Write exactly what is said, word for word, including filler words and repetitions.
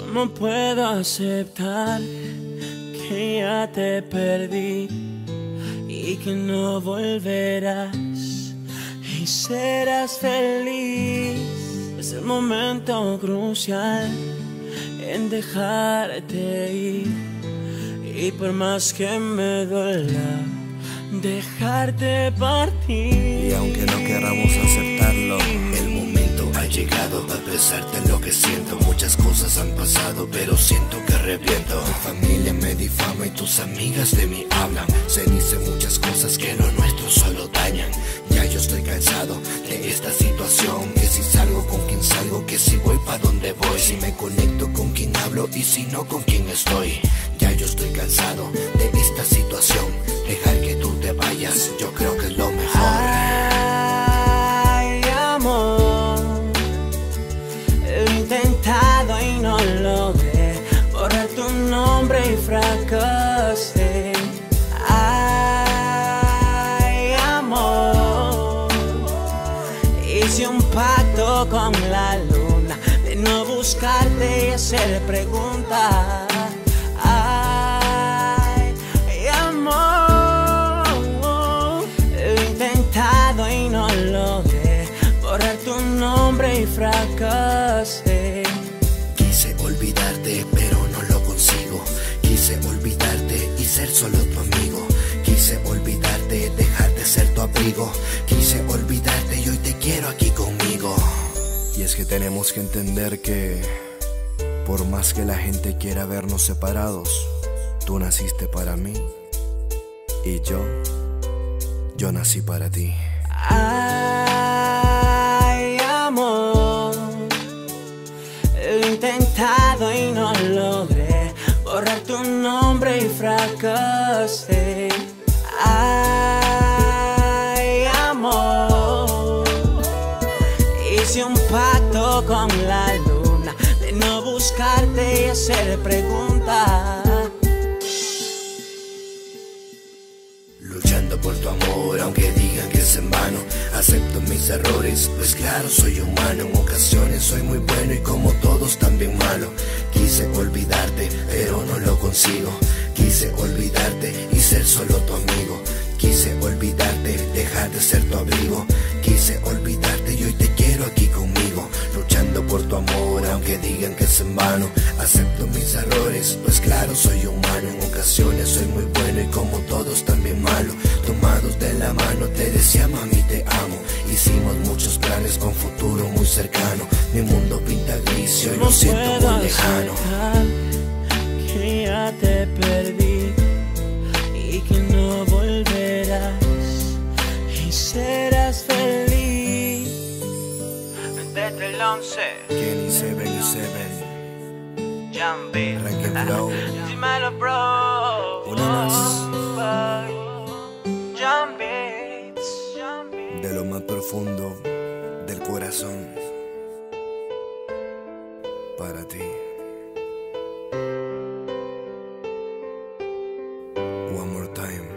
¿Cómo puedo aceptar que ya te perdí y que no volverás y serás feliz? Es el momento crucial en dejarte ir, y por más que me duela dejarte partir. Y aunque no queramos aceptarlo, el momento ha llegado de expresarte lo que siento. Muchas cosas han pasado, pero siento que reviento. Tu familia me difama y tus amigas de mí hablan. Se dicen muchas cosas que lo nuestro solo dañan. Ya yo estoy cansado de esta situación, que si salgo con quien salgo, que si voy pa' donde voy, si me conecto con quien hablo y si no con quien estoy. Ya yo estoy cansado de esta situación, dejar que tú te vayas, yo creo que es lo mejor. Ay, amor, he intentado y no logré borrar tu nombre y fracasé. Ay, amor, hice un pacto con la luna de no buscarte y hacer preguntas. Ay, amor, he intentado y no logré borrar tu nombre y fracasé. Quise olvidarte, pero no lo consigo. Quise olvidarte y ser solo tu amigo. Quise olvidarte, dejar de ser tu abrigo. Quise olvidarte y hoy te quiero aquí conmigo. y es que tenemos que entender que por más que la gente quiera vernos separados, tú naciste para mí y yo, yo nací para ti. Ay, amor, he intentado y no logré borrar tu nombre y fracasé. Ay, amor, hice un pacto con la luna de no buscarte y hacer preguntas. Luchando por tu amor, aunque digan que es en vano. Acepto mis errores, pues claro, soy humano. En ocasiones soy muy bueno y como todos también malo. Quise olvidarte, pero no lo consigo. Quise olvidarte y ser solo tu amigo. Quise olvidarte, dejar de ser tu abrigo. Quise olvidarte y hoy te quiero aquí conmigo. Luchando por tu amor, aunque digan que es en vano. Acepto mis errores, pues claro, soy humano. En ocasiones soy muy bueno y como todos también malo. Tomados de la mano te decía mami te amo. Hicimos muchos planes con futuro muy cercano. Mi mundo pinta gris y hoy lo siento muy lejano. Que ya te perdí y que no volverás y serás feliz. Desde el once, Kenny Seven y Seven, Jambi, Ranking Flow, dímelo bro. una más Jambi, de lo más profundo del corazón para ti. One more time.